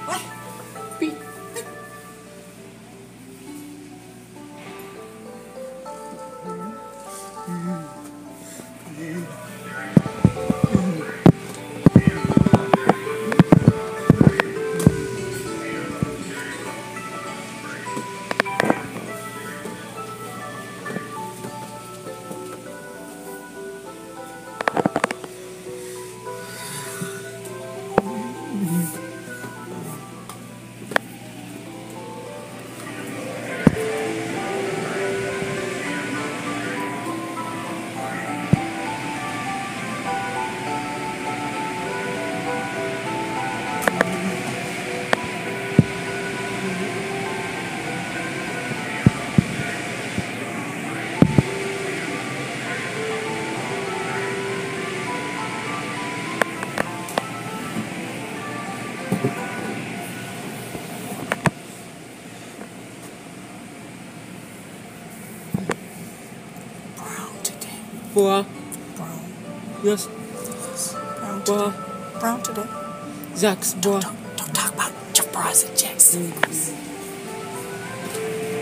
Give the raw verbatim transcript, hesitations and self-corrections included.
What? Beep. Brown today. Boa. Brown. Yes. Brown Boa. today. Brown today. Zax. Boa. Don't, don't talk about Jabras and Jackson.